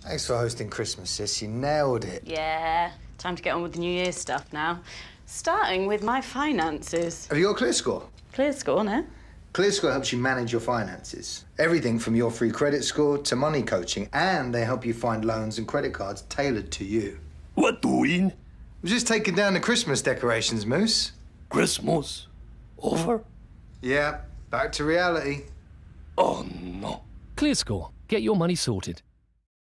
Thanks for hosting Christmas, sis. You nailed it. Yeah, time to get on with the New Year's stuff now. Starting with my finances. Have you got Clearscore? Clearscore, no? Clearscore helps you manage your finances. Everything from your free credit score to money coaching, and they help you find loans and credit cards tailored to you. What doing? We're just taking down the Christmas decorations, Moose. Christmas? Over? Yeah, back to reality. Oh, no. Clearscore. Get your money sorted.